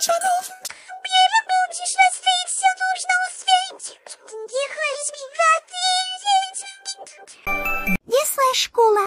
Первым будешь рассвет, все нужно успеть. Не слышь, школа.